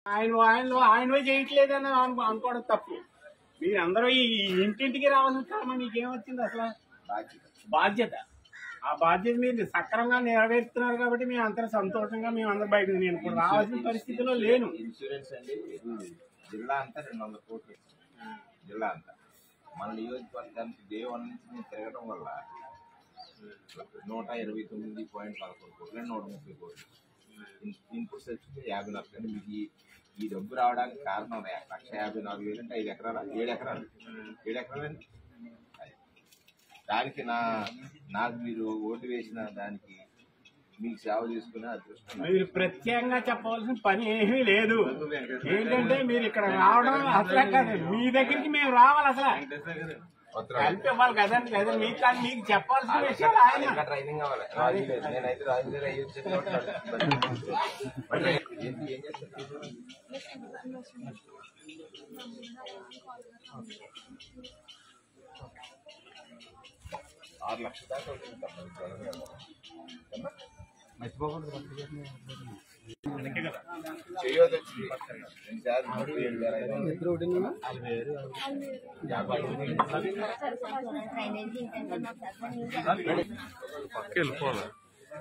ఆయన చేయట్లేదని అనుకోవడం తప్పు. మీరందరూ ఈ ఇంటింటికి రావాల్సిన కారణం మీకేమొచ్చింది అసలు? బాధ్యత. ఆ బాధ్యత మీరు సక్రమంగా నెరవేరుతున్నారు కాబట్టి మేము అంతా సంతోషంగా మేము అందరూ బయట. నేను ఇప్పుడు రావాల్సిన పరిస్థితిలో లేను. ఇన్సూరెన్స్ అండి జిల్లా అంతా 200 కోట్లు జిల్లా అంతా. మన నియోజకవర్గానికి డే 1 నుంచి మేము తిరగడం వల్ల 129.11 కోట్లు 130 కోట్లు ఇన్పుట్స్ వచ్చి 54. అంటే మీకు ఈ డబ్బు రావడానికి కారణం 1,54,000 అంటే 5 ఎకరాలు 7 ఎకరాలు 7 ఎకరాలండి. దానికి నాకు మీరు ఓటు వేసిన దానికి మీకు సేవ చేసుకునే అదృష్టం. మీరు ప్రత్యేకంగా చెప్పవలసిన పని ఏమీ లేదు. ఏంటంటే మీరు ఇక్కడ రావడం అసలు కాదు, మీ దగ్గరికి మేము రావాలి. అసలు హెల్ప్ ఇవ్వాలి కదండి. లేదా మీకు కాదు, మీకు చెప్పాల్సిన విషయాలు ఆయన. ట్రైనింగ్ కావాలి. నేనైతే రాజకీయాలు ఏం చేస్తాను 6 లక్షల దాకా మర్చిపోకూడదు. చేయొద్దు. 2,700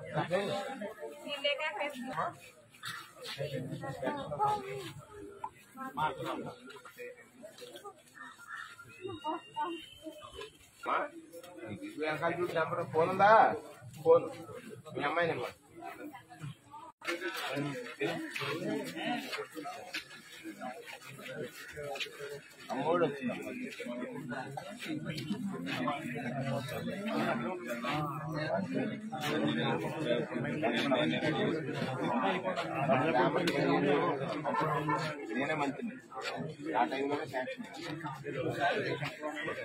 వెనకాల చూసి నెంబర్ ఫోన్ ఉందా? ఫోన్ మీ అమ్మాయి నెంబర్ అమ్మోడు వచ్చిందమ్మా. నేనే మంచిది ఆ టైంలోనే శాంక్షన్.